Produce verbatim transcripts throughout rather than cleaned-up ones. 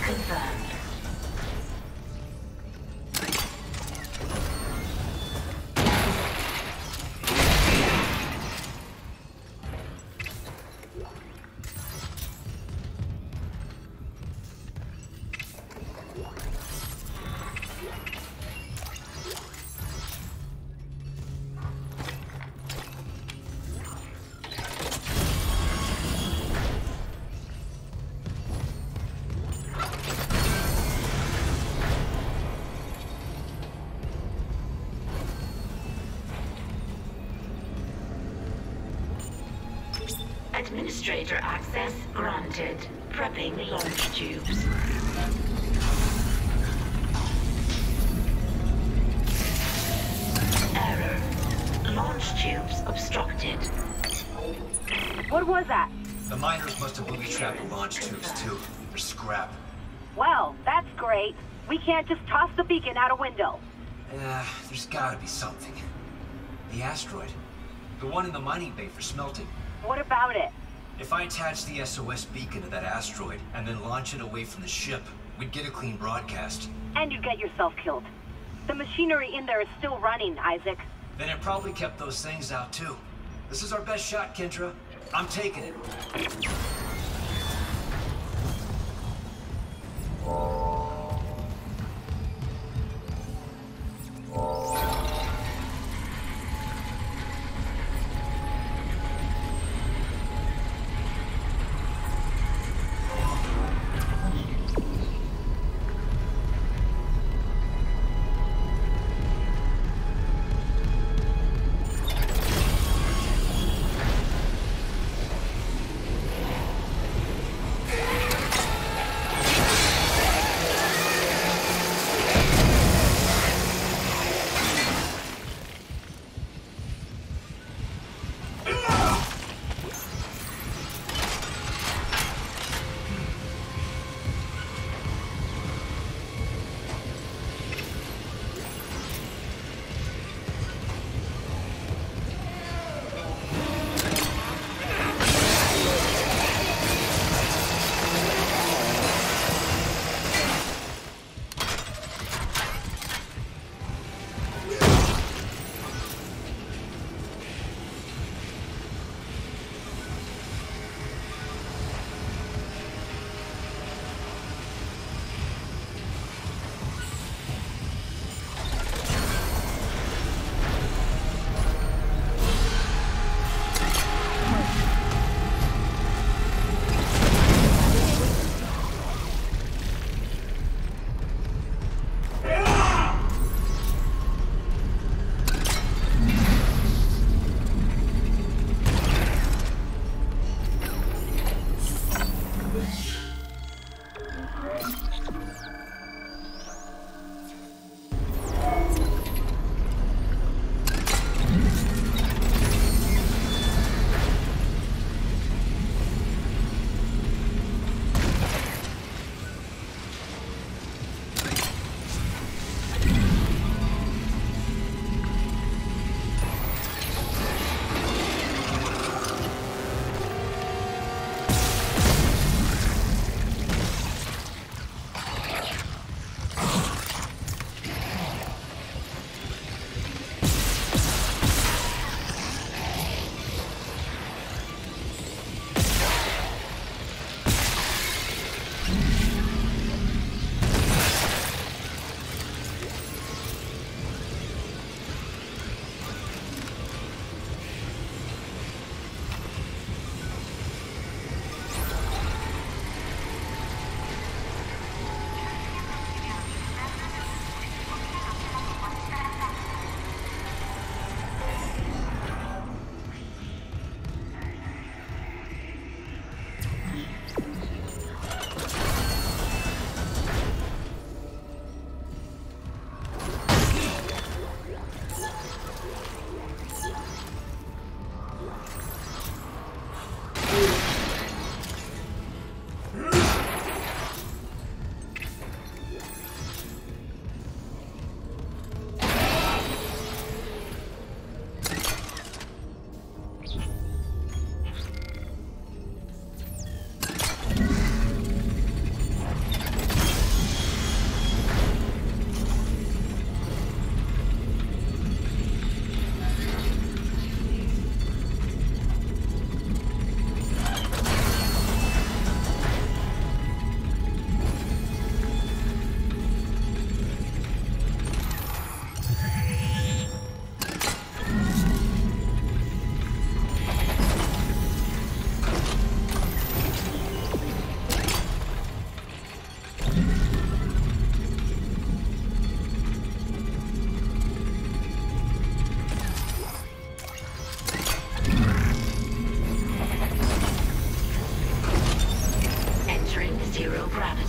confirmed. Administrator access granted. Prepping launch tubes. Error. Launch tubes obstructed. What was that? The miners must have booby-trapped the launch tubes too. They're scrap. Well, that's great. We can't just toss the beacon out a window. Yeah, there's gotta be something. The asteroid. The one in the mining bay for smelting. What about it? If I attach the S O S beacon to that asteroid and then launch it away from the ship, we'd get a clean broadcast. And you'd get yourself killed. The machinery in there is still running, Isaac. Then it probably kept those things out too. This is our best shot, Kendra. I'm taking it.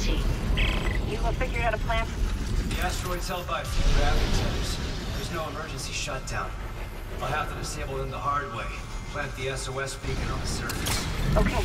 Exiting. You have figured out a plan for... The asteroid's held by a few gravity tethers. There's no emergency shutdown. I'll have to disable them the hard way. Plant the S O S beacon on the surface. Okay.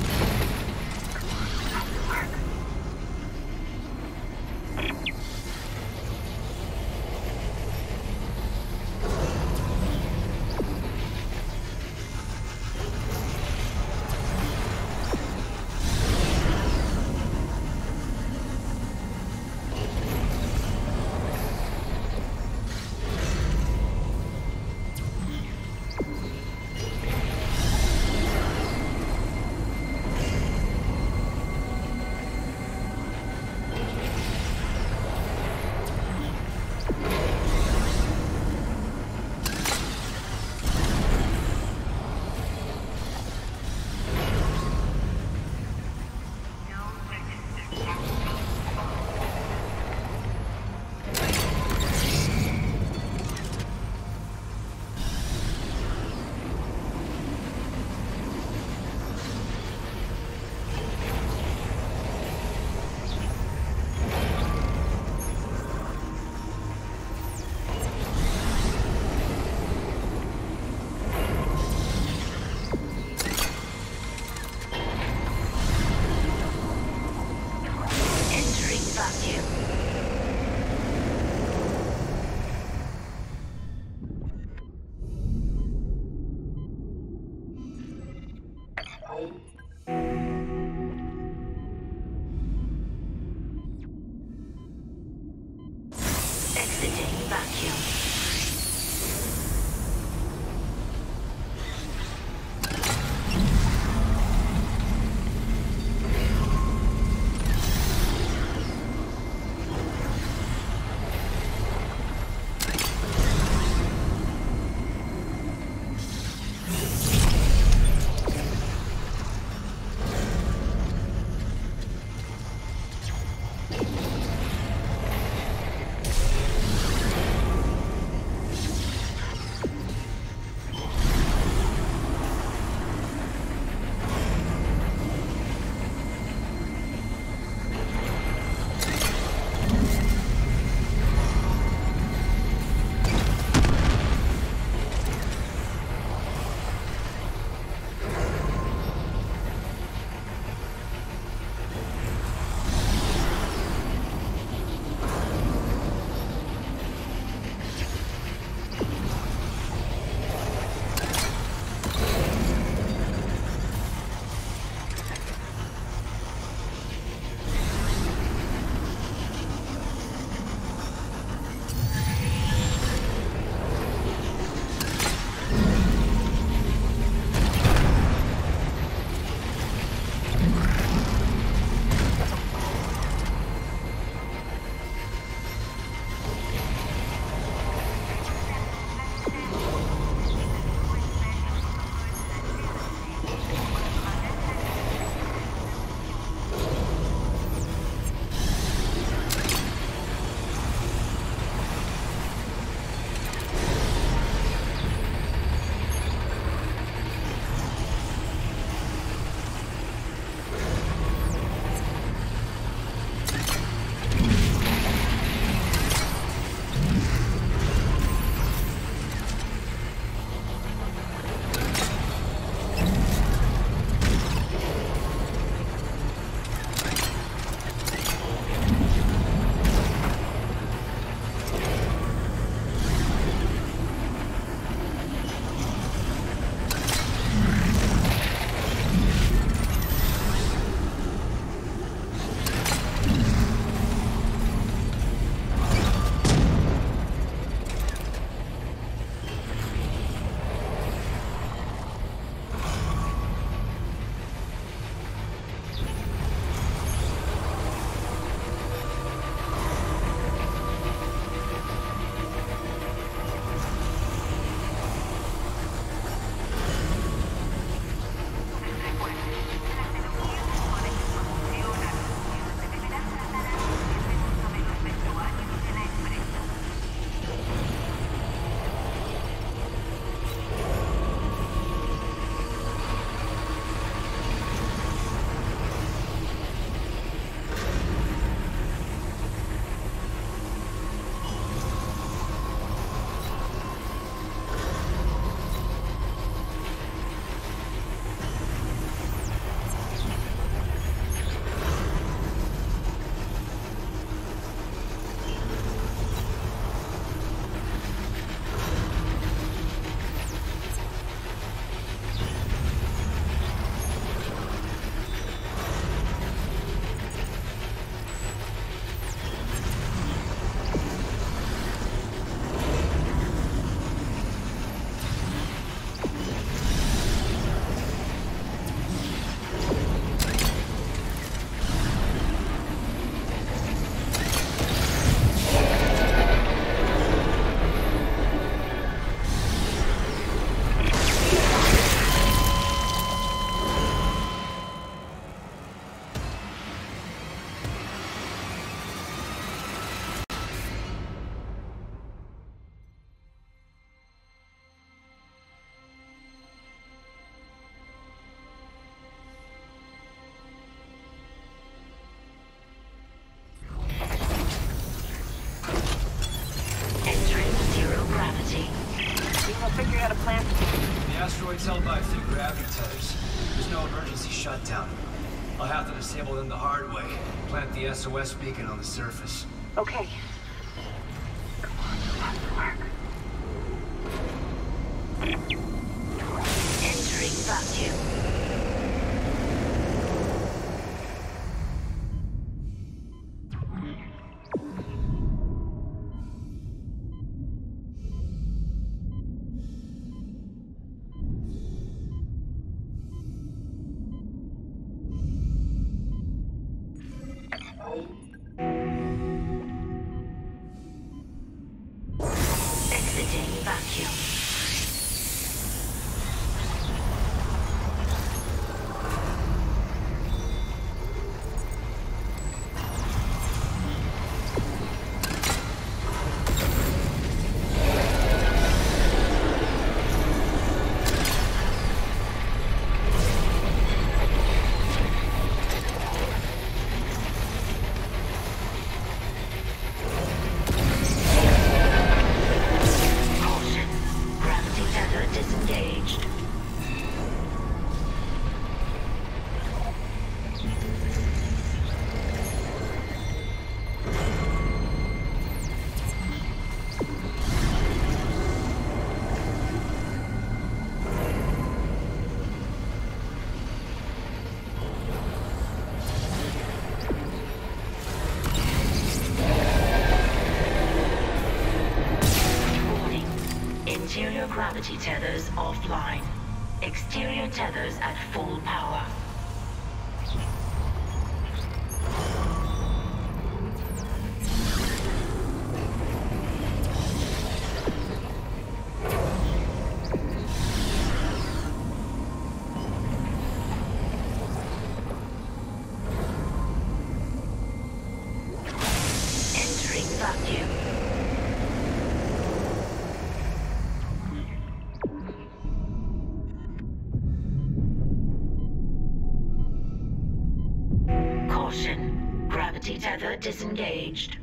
Exiting vacuum. shutdown. I'll have to disable them the hard way. Plant the S O S beacon on the surface. Okay. Come on, this has to work. Entering vacuum. Exiting vacuum. Disengaged. Warning. Interior gravity tethers offline. Exterior tethers at full power. Entering vacuum. Caution. Gravity tether disengaged.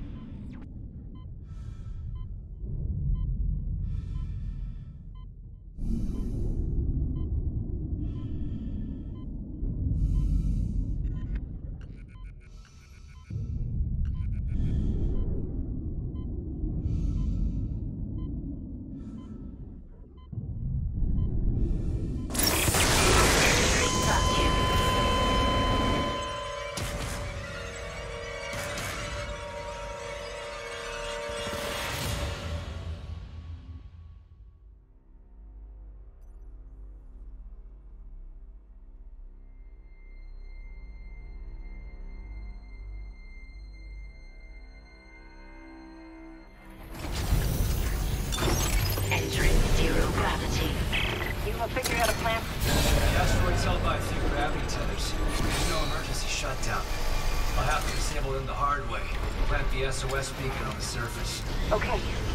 Entering zero gravity. You have figured out a plan? The asteroid's held by a few gravity tethers. There's no emergency shutdown. I'll have to disable them the hard way. Plant the S O S beacon on the surface. Okay.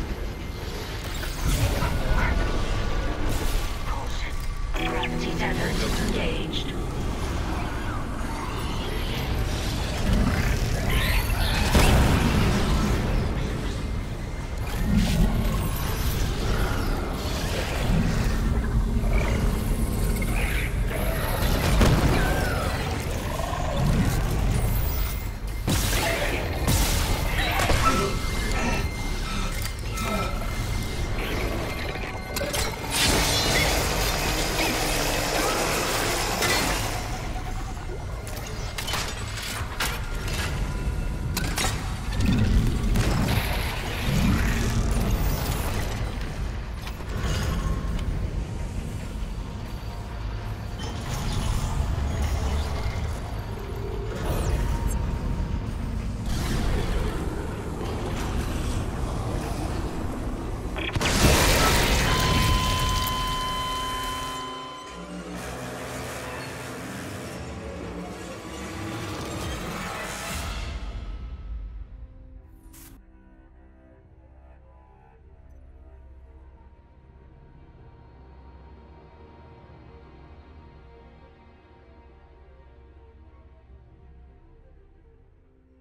Caution. Gravity tether disengaged.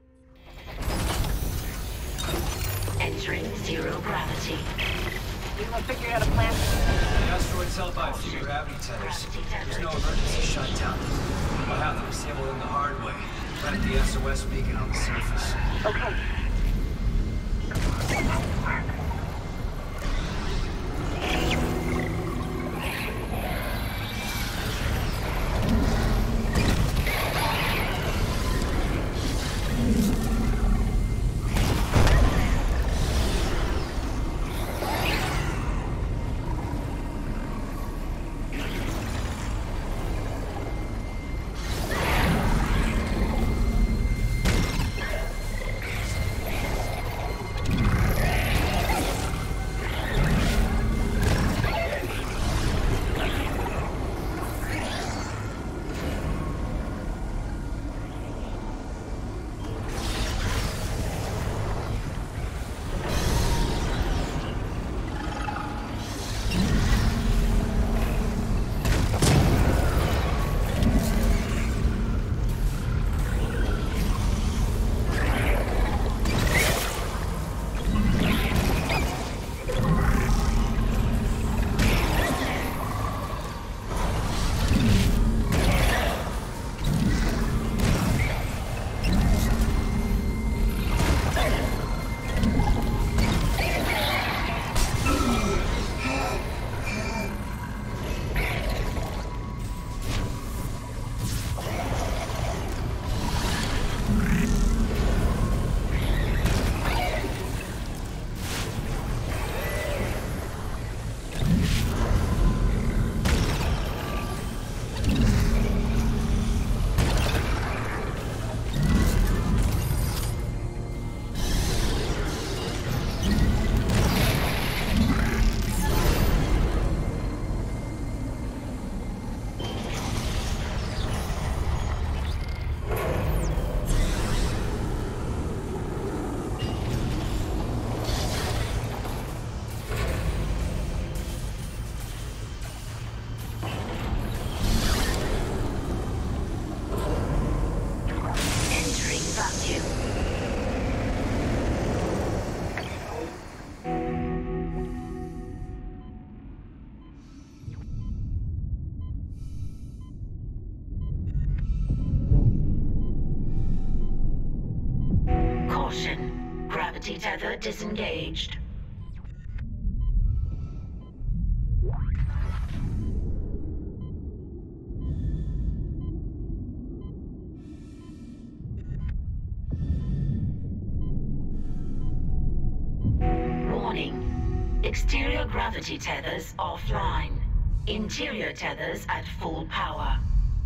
Entering zero gravity. You I figured out a plan. The asteroid's held by a few gravity tethers. There's no emergency shutdown. I'll have to disable them the hard way. Plant the S O S beacon on the surface. Okay. Gravity tether disengaged. Warning. Exterior gravity tethers offline. Interior tethers at full power.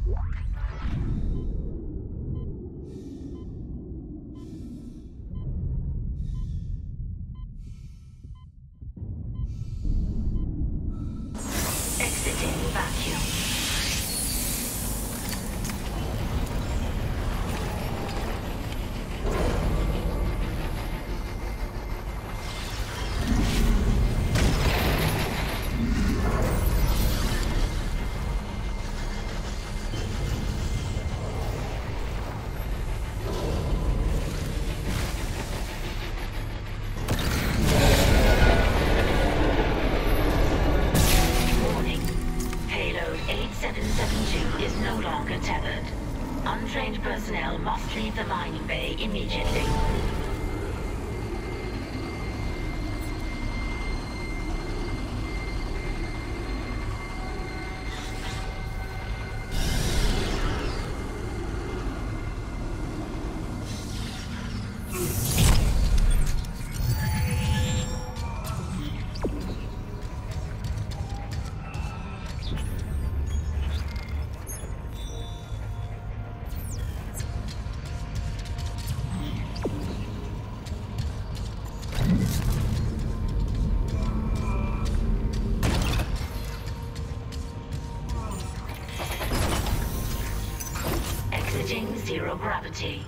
Exiting vacuum. Untrained personnel must leave the mining bay immediately. Zero gravity.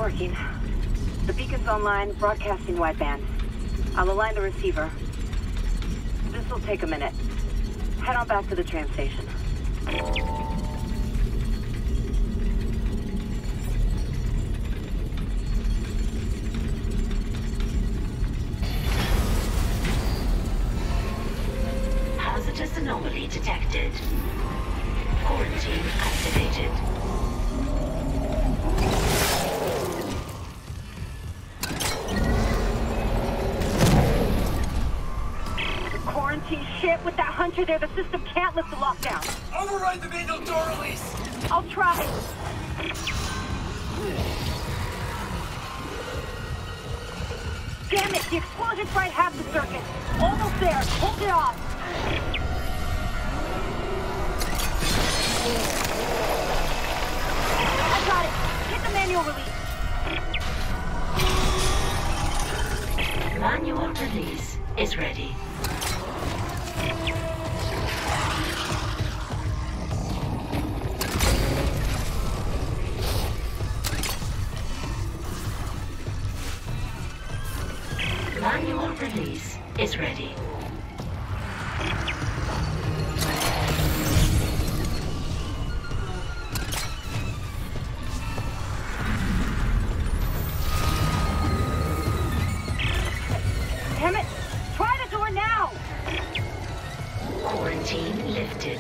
working. The beacon's online, broadcasting wideband. I'll align the receiver. This'll take a minute. Head on back to the tram station. Hazardous anomaly detected. Quarantine activated. Quarantine shit, with that hunter there, the system can't lift the lockdown. Override the manual door release! I'll try. Damn it, the explosion fried half the circuit. Almost there, hold it off. I got it, hit the manual release. Manual release is ready. Manual release is ready. Damn it! Try the door now! Quarantine lifted.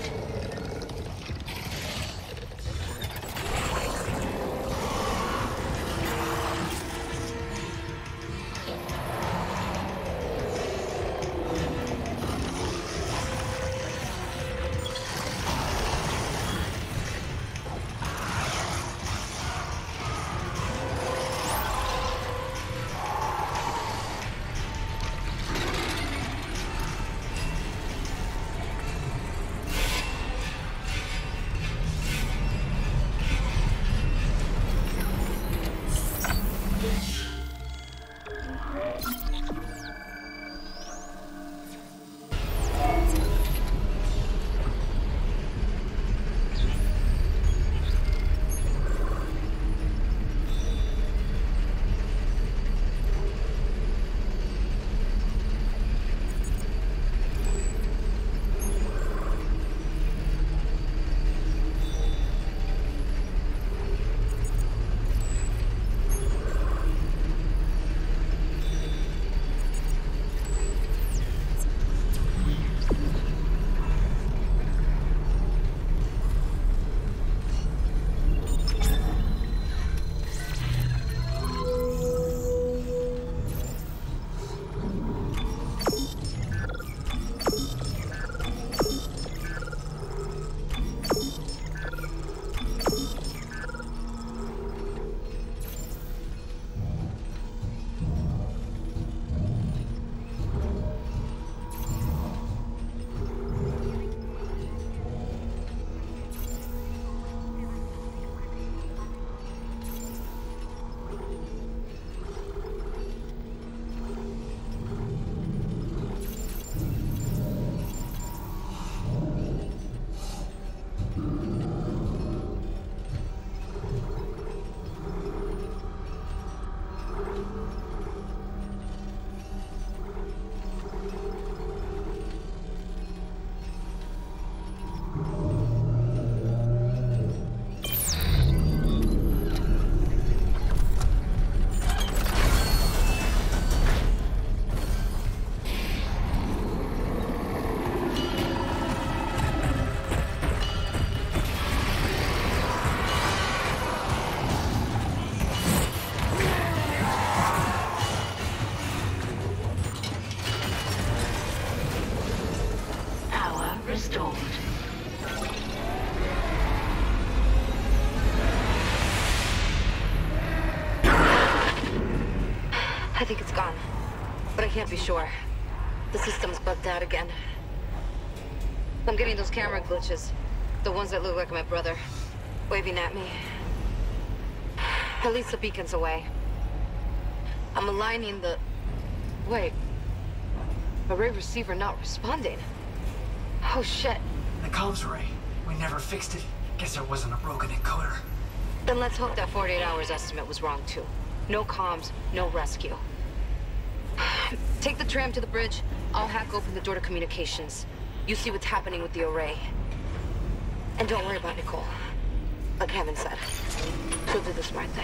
Restored. I think it's gone, but I can't be sure. The system's bugged out again. I'm getting those camera glitches. The ones that look like my brother, waving at me. At least the beacon's away. I'm aligning the... Wait. Array receiver not responding. Oh, shit. The comms array. We never fixed it. Guess there wasn't a broken encoder. Then let's hope that forty-eight hours estimate was wrong, too. No comms, no rescue. Take the tram to the bridge. I'll hack open the door to communications. You see what's happening with the array. And don't worry about Nicole. Like Hammond said, she'll do the smart thing.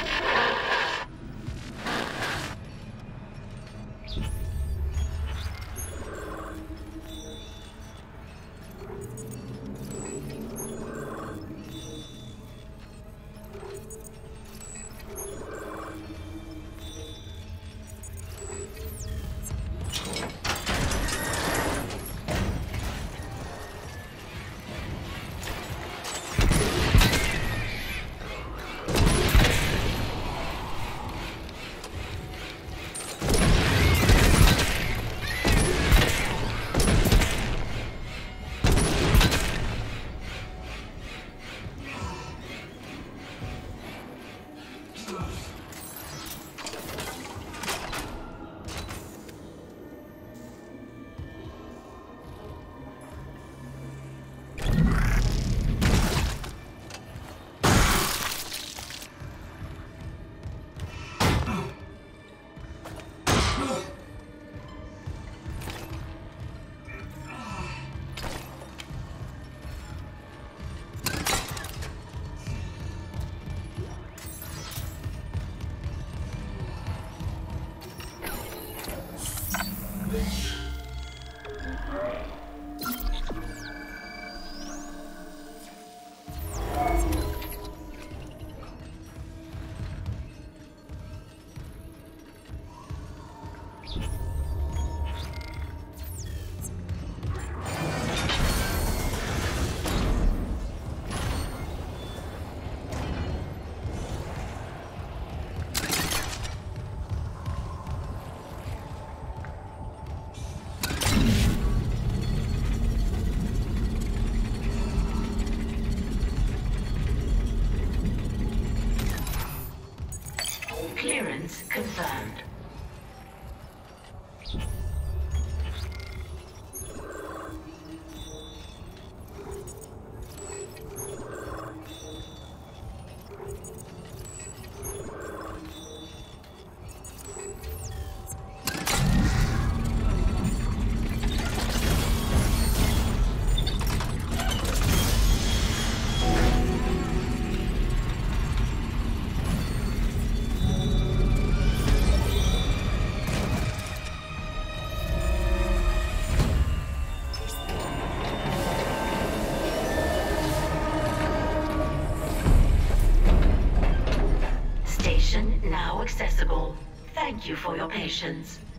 Clearance confirmed. Now accessible. Thank you for your patience.